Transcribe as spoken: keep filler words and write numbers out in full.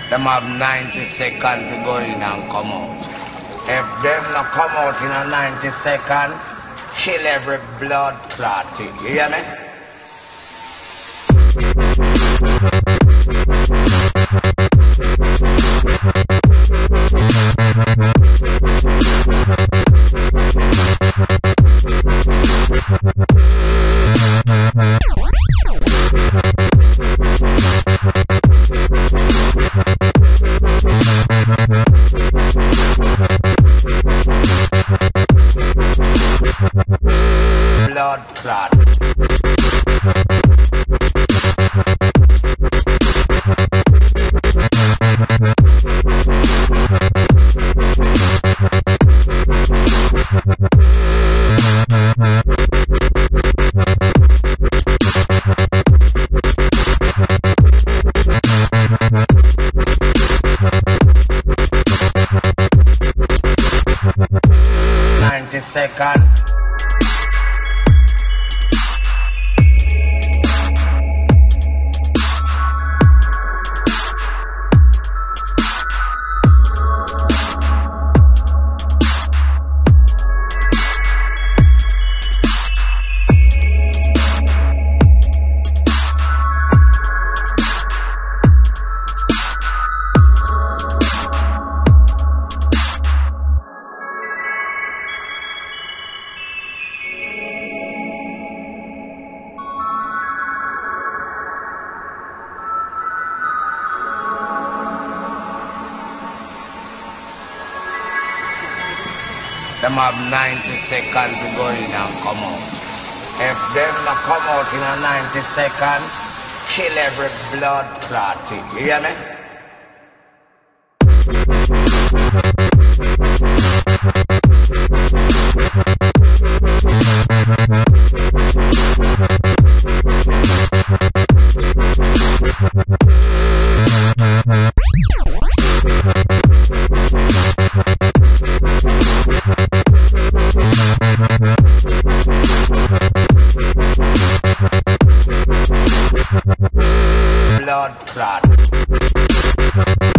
Them have ninety seconds to go in and come out. If them not come out in a ninety second, kill every blood clot thing. You hear me? Blood clot. ninety seconds. Them have ninety seconds to go in and come out. If them not come out in a ninety second, kill every blood clot thing. You hear me? Blood clot.